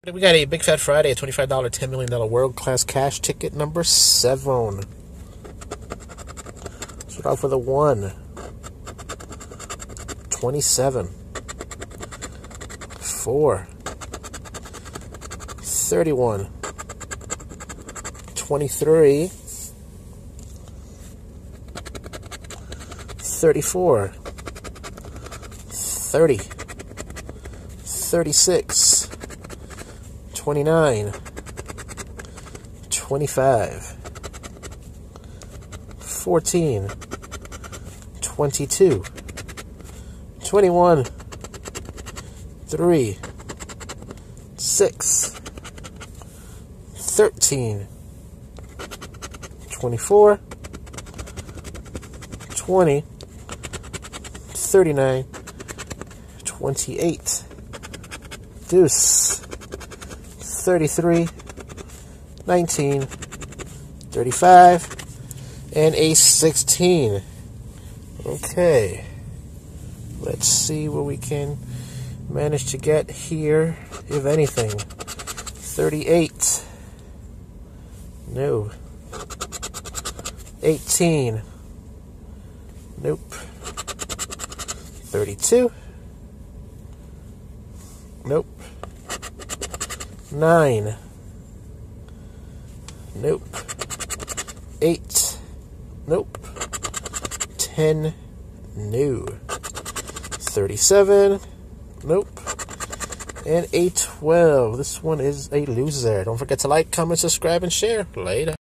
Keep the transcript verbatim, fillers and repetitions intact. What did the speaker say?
We got a Big Fat Friday, a twenty-five dollar, ten million dollar World Class Cash ticket number seven. Start off with a one. twenty-seven. four. thirty-one. twenty-three. thirty-four. thirty. thirty-six. twenty-nine, twenty-five, fourteen, twenty-two, twenty-one, three, six, thirteen, twenty-four, twenty, thirty-nine, twenty-eight, deuce, thirty-three, nineteen, thirty-five, and a sixteen. Okay, let's see what we can manage to get here, if anything. thirty-eight, no. eighteen, nope. thirty-two, nope. nine, nope. eight, nope. ten, no. thirty-seven, nope. And a twelve. This one is a loser. Don't forget to like, comment, subscribe, and share. Later.